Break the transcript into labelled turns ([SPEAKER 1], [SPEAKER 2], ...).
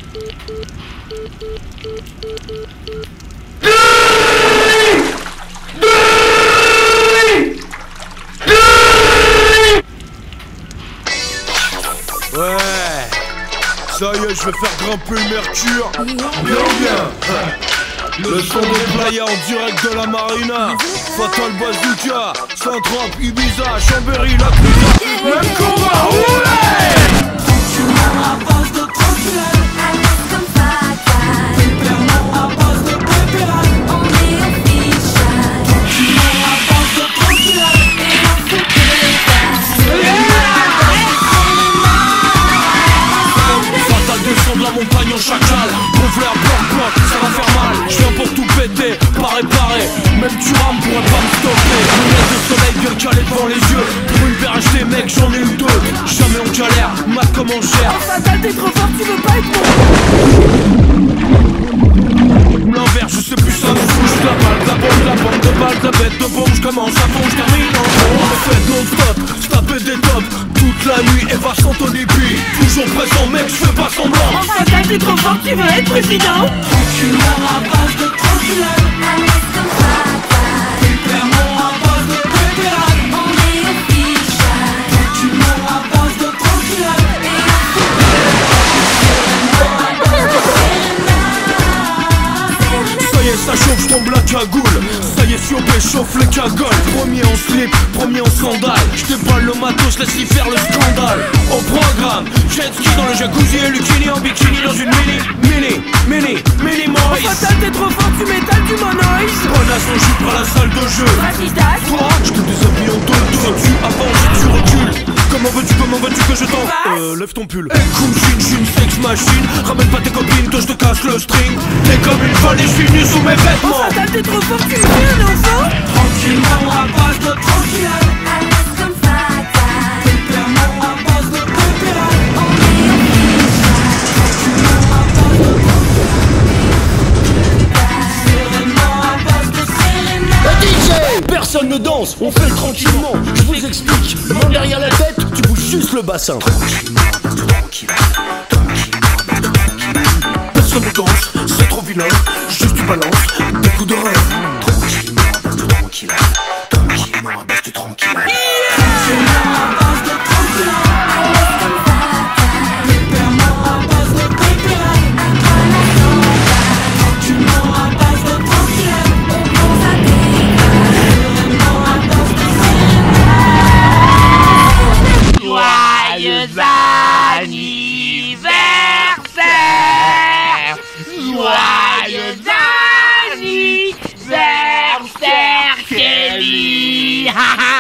[SPEAKER 1] Ouais, ça y est, je vais faire grimper le mercure. Bien. Le son de playa en direct de la marina. Fatal Bazooka, Saint-Trope, Ibiza, Chambéry, la Clusa. Même qu'on va rouler.
[SPEAKER 2] Tranquillement à base de tranquillade, à l'aise comme fatal. Pépèrement à base de pépérade, on est official. Tranquillement à base de tranquillade, et on fait que les
[SPEAKER 1] Fatal descend de la montagne en chacal. Gonfleur, bloc, ça va faire mal. Je viens pour tout péter, pas réparer. Même tu rames pourrait pas me stopper. Lunettes de soleil bien calées devant les yeux. Pour une paire achetée mec j'en ai eu deux. Jamais on galère, mat comme on gère.
[SPEAKER 2] Fatal t'es trop fort, tu veux pas être mon
[SPEAKER 1] L'inverse, je sais plus ça me fout. La balle, la bombe, la bande de balles, la bête de bombe. Je commence à fond, je termine en fond. On le fait non-stop, se taper des tops toute la nuit, Eva Santoni puis toujours présent mec, je fais pas semblant.
[SPEAKER 2] Fatal t'es trop fort, tu veux être président. Tranquillement à base de tranquillade, à l'aise comme fatal. Pépèrement à base de pépérade, on est official. Tranquillement à base de tranquillade, et
[SPEAKER 1] ça y est, ça chauffe, j'tombe la cagoule. Ça y est, Siobé chauffe les cagoles. Premier en slip, premier en sandales. J'déballe le matos, laisse y faire le scandale. Au programme, jet ski dans le jacuzzi et Lucini en bikini dans une mini Maurice.
[SPEAKER 2] Fatal t'es trop fort, tu m'étales du monoïs.
[SPEAKER 1] Bonasse en jupe à la salle de jeu.
[SPEAKER 2] Raciste.
[SPEAKER 1] Toi, j'te déshabille en deux. Tu avances et tu recules. Comment veux-tu que je t'en... lève ton pull. Écoute, chine, sex machine. Ramène pas tes copines, toi j'te casse le string. T'es comme une folle et j'suis nu sous mes vêtements.
[SPEAKER 2] Fatal t'es trop fort, tu es un enfant. Tranquillement à base de tranquillade, à l'aise comme fatal. Pépèrement à base de pépérade, on est official. Tranquillement à base de tranquillade, sereinement à base de sérénade.
[SPEAKER 3] DJ, personne ne danse, on fait le tranquillement. Je vous explique, main derrière la tête, tu bouges juste le bassin.
[SPEAKER 1] Personne ne danse, c'est trop vilain. Juste tu balances des coups de rein.
[SPEAKER 3] Tranquillement à base de tranquillade.
[SPEAKER 2] Tranquillement à base de tranquillade, à l'aise comme fatal. Pépèrement à base de pépérade, tranquillement à base de tranquillade, on pense à tes sereinement à base de sérénade.
[SPEAKER 4] Joyeux anniversaire! Joyeux anniversaire, Kelly!